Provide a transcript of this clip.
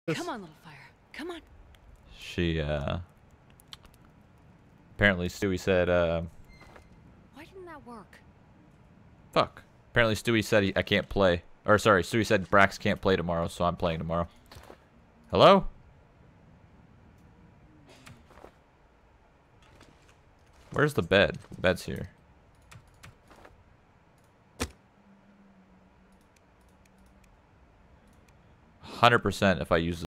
Come on, little fire. Come on. She, apparently Stewie said, Why didn't that work? fuck. Apparently Stewie said I can't play. Or, sorry, Stewie said Brax can't play tomorrow, so I'm playing tomorrow. Hello? Where's the bed? The bed's here. 100% if I use